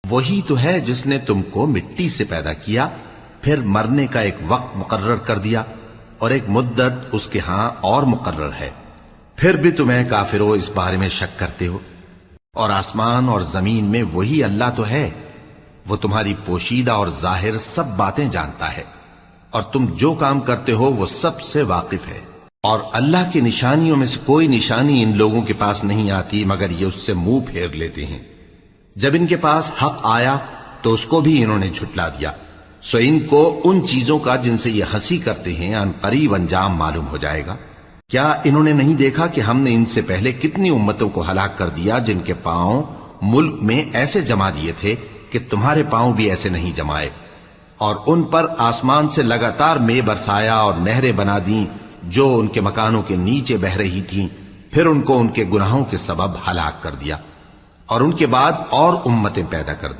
وہی تو ہے جس نے تم کو مٹی سے پیدا کیا، پھر مرنے کا ایک وقت مقرر کر دیا اور ایک مدت اس کے ہاں اور مقرر ہے، پھر بھی تمہیں کافرو اس بارے میں شک کرتے ہو۔ اور آسمان اور زمین میں وہی اللہ تو ہے، وہ تمہاری پوشیدہ اور ظاہر سب باتیں جانتا ہے، اور تم جو کام کرتے ہو وہ سب سے واقف ہے۔ اور اللہ کی نشانیوں میں سے کوئی نشانی ان لوگوں کے پاس نہیں آتی مگر یہ اس سے منہ پھیر لیتے ہیں۔ جب ان کے پاس حق آیا تو اس کو بھی انہوں نے جھٹلا دیا، سو ان کو ان چیزوں کا جن سے یہ ہنسی کرتے ہیں ان قریب انجام معلوم ہو جائے گا۔ کیا انہوں نے نہیں دیکھا کہ ہم نے ان سے پہلے کتنی امتوں کو ہلاک کر دیا جن کے پاؤں ملک میں ایسے جما دیے تھے کہ تمہارے پاؤں بھی ایسے نہیں جمائے، اور ان پر آسمان سے لگاتار مے برسایا اور نہریں بنا دیں جو ان کے مکانوں کے نیچے بہ رہی تھیں، پھر ان کو ان کے گناہوں کے سبب ہلاک کر دیا، اور ان کے بعد اور امتیں پیدا کر دی۔